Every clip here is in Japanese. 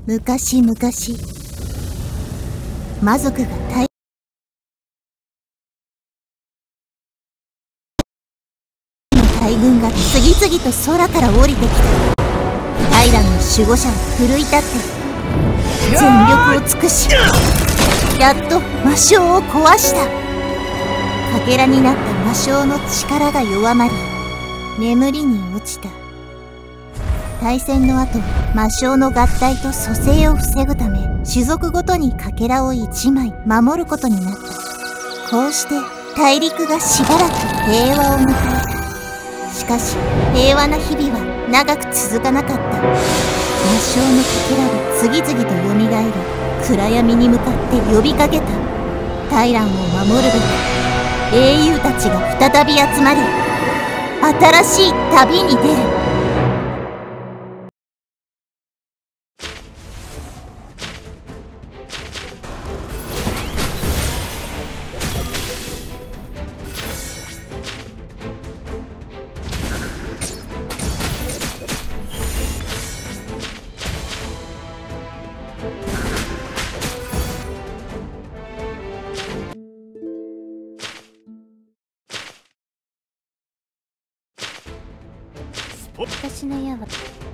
昔々、魔族が大軍が次々と空から降りてきた。タイランの守護者は奮い立って全力を尽くし、やっと魔性を壊した。かけらになった魔性の力が弱まり、眠りに落ちた。大戦の後、魔性の合体と蘇生を防ぐため、種族ごとにかけらを1枚守ることになった。こうして大陸がしばらく平和を迎えた。しかし平和な日々は長く続かなかった。魔性のかけらが次々と蘇り、暗闇に向かって呼びかけた。タイランを守るべく英雄たちが再び集まり、新しい旅に出る。私の矢は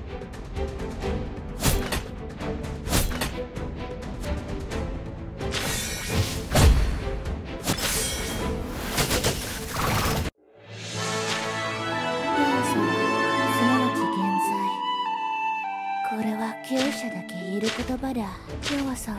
これは厩舎だけ言える言葉だ。弱さは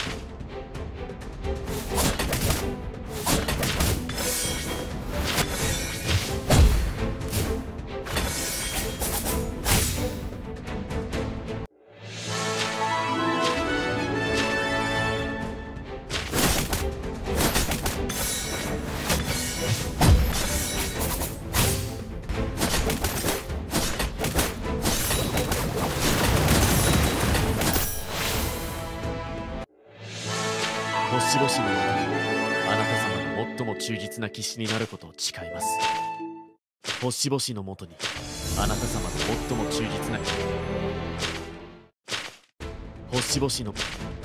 星々の中であなた様が最も忠実な騎士になることを誓います。星々のもとにあなた様が最も忠実な星々の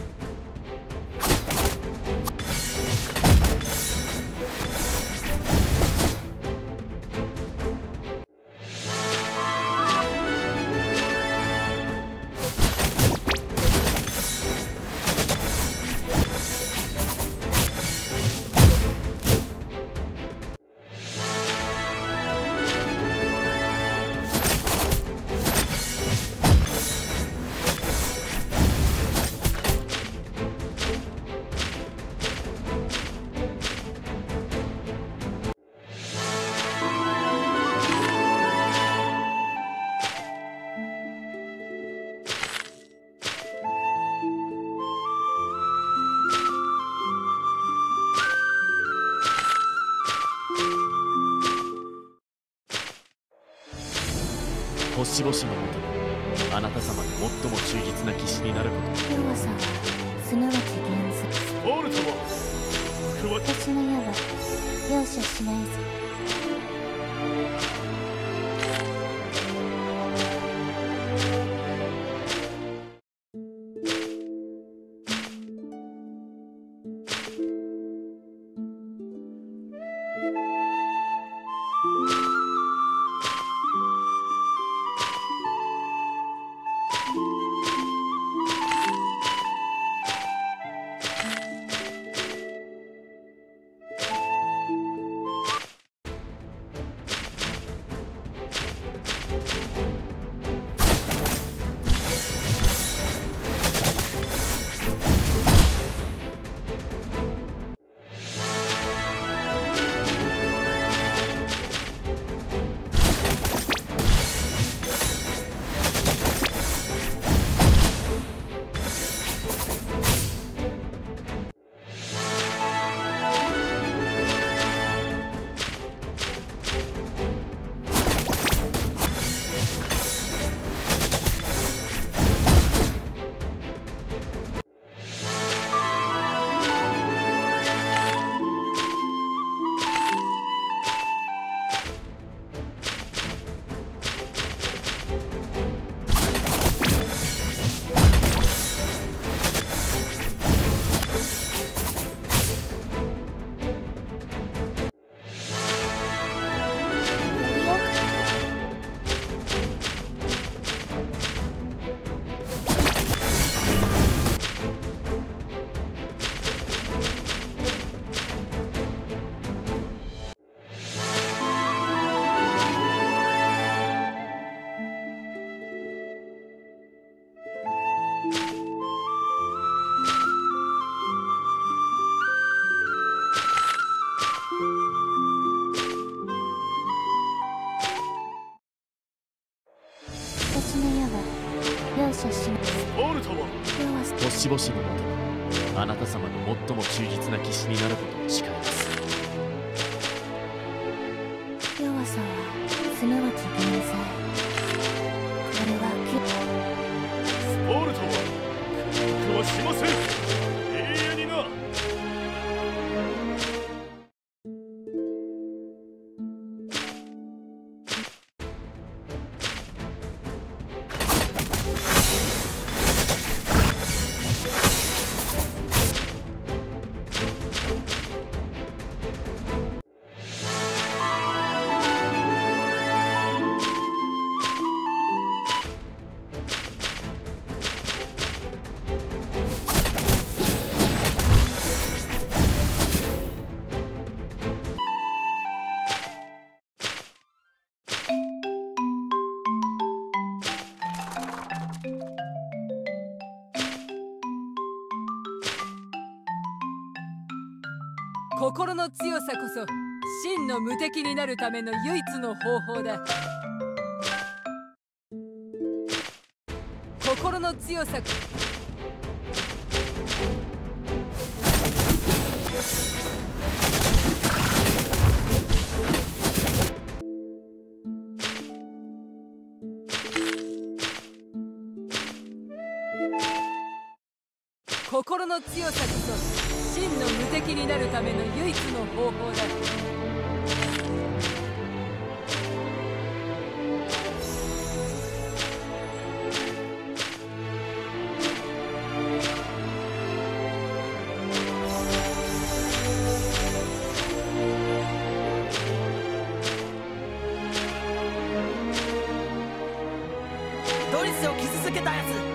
星々のもとにあなた様が最も忠実な騎士になること。 弱さはすなわち現在。 オールトも私の矢は容赦しないぞ。 謝します。 オルトは弱さ星々のもとにあなた様の最も忠実な騎士になることを誓います。 弱さはすなわち現在。これはオルトは屈服はしません。永遠にな。 心の強さこそ真の無敵になるための唯一の方法だ。心の強さ心の強さこそ真の無敵になるための唯一の方法だ。 ドリスを傷つけたやつ